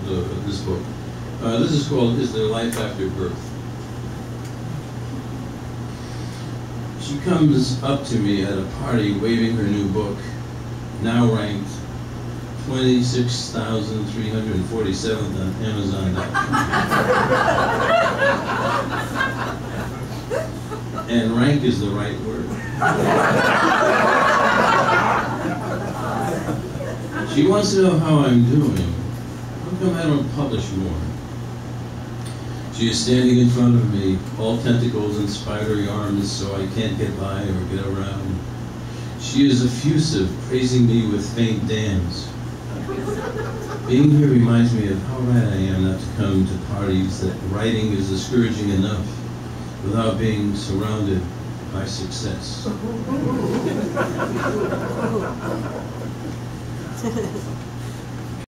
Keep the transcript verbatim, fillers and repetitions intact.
uh, this book. Uh, this is called Is There Life After Birth? She comes up to me at a party waving her new book, now ranked twenty-six thousand three hundred forty-seventh on Amazon dot com. And rank is the right word. She wants to know how I'm doing. How come I don't publish more? She is standing in front of me, all tentacles and spidery arms, so I can't get by or get around. She is effusive, praising me with faint damns. Being here reminds me of how right I am not to come to parties that writing is discouraging enough without being surrounded by success.